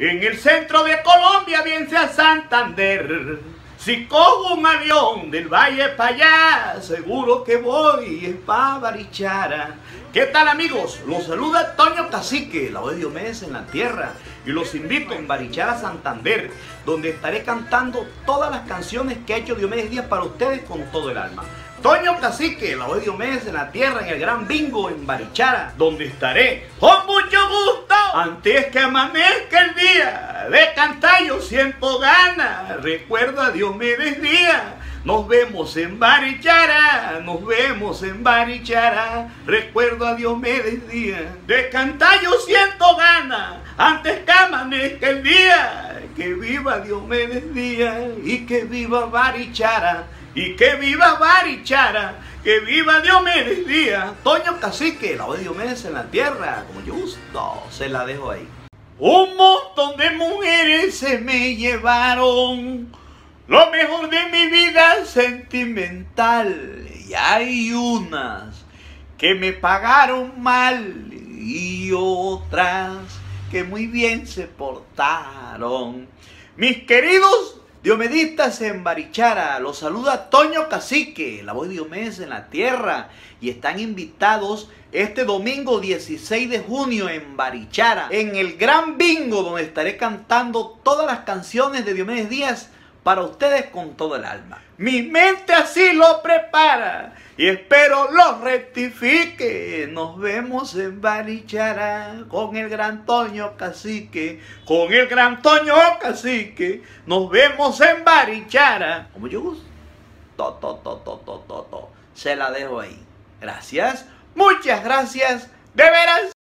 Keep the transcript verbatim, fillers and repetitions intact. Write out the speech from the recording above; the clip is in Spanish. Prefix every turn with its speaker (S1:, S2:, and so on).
S1: En el centro de Colombia, bien sea Santander. Si cojo un avión del valle para allá, seguro que voy es pa' Barichara. ¿Qué tal, amigos? Los saluda Toño Cacique, la voz de Diomedes en la tierra. Y los invito en Barichara, Santander, donde estaré cantando todas las canciones que ha hecho Diomedes Díaz para ustedes con todo el alma. Toño Cacique, la voz de Diomedes en la tierra, en el gran bingo en Barichara, donde estaré con mucho gusto. Antes que amanezca el día de cantar yo siento ganas. Recuerda a Diomedes Díaz, nos vemos en Barichara, nos vemos en Barichara. Recuerdo a Diomedes Díaz, de cantar yo siento ganas. Antes que amanezca el día, que viva Diomedes Díaz y que viva Barichara. Y que viva Barichara, que viva Diomedes Díaz. Toño Cacique, la voz de Diomedes en la tierra, como yo gusto, se la dejo ahí. Un montón de mujeres se me llevaron lo mejor de mi vida sentimental. Y hay unas que me pagaron mal y otras que muy bien se portaron. Mis queridos diomedistas en Barichara, los saluda Toño Cacique, la voz de Diomedes en la tierra, y están invitados este domingo dieciséis de junio en Barichara, en el gran bingo, donde estaré cantando todas las canciones de Diomedes Díaz para ustedes con todo el alma. Mi mente así lo prepara y espero lo rectifique. Nos vemos en Barichara con el gran Toño Cacique, con el gran Toño Cacique. Nos vemos en Barichara. Como yo gusto, to, to, to, to, to, to, to. Se la dejo ahí. Gracias, muchas gracias, de veras.